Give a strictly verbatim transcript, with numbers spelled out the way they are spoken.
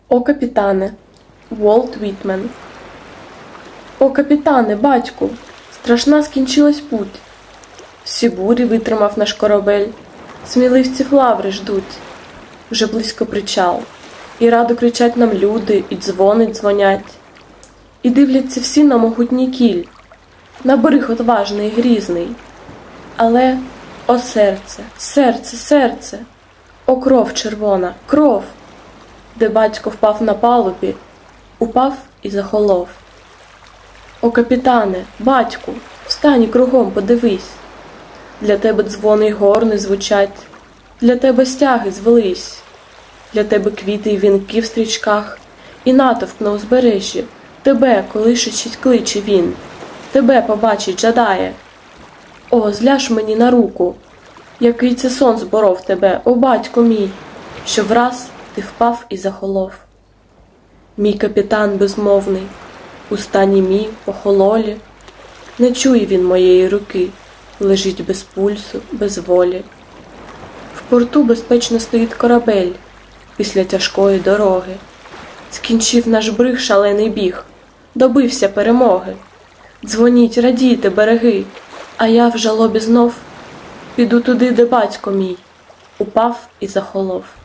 О капітане, Уолт Вітмен. О капітане, батьку, страшна скінчилась путь. Всі бурі витримав наш корабель, сміливців лаври ждуть. Вже близько причал, і радо кричать нам люди, і дзвони дзвонять. І дивляться всі на могутній кіль, на берег отважний і грізний. Але, о серце, серце, серце, о кров червона, кров! Де батько впав на палубі, упав і захолов. О капітане, батьку, встань і кругом подивись. Для тебе дзвони й горни звучать, для тебе стяги звелись, для тебе квіти й вінки в стрічках, і натовп на узбережжі, тебе колишечить кличе він, тебе побачить жадає. О, зляж мені на руку, який це сон зборов тебе, о батько мій, що враз ти впав і захолов. Мій капітан безмовний, у стані мій похололі, не чує він моєї руки, лежить без пульсу, без волі. В порту безпечно стоїть корабель після тяжкої дороги. Скінчив наш бриг шалений біг, добився перемоги. Дзвоніть, радійте, береги, а я в жалобі знов піду туди, де батько мій упав і захолов.